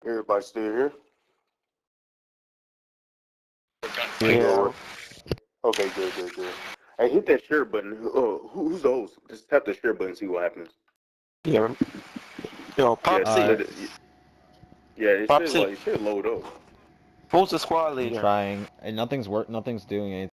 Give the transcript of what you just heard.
Everybody still here? Yeah. Okay, good. Hey, hit that share button. Who's the host? Just tap the share button and see what happens. Yeah. Yo, Popsy. It Popsy. should load up. Who's the squad I'm leader? trying, and nothing's doing anything.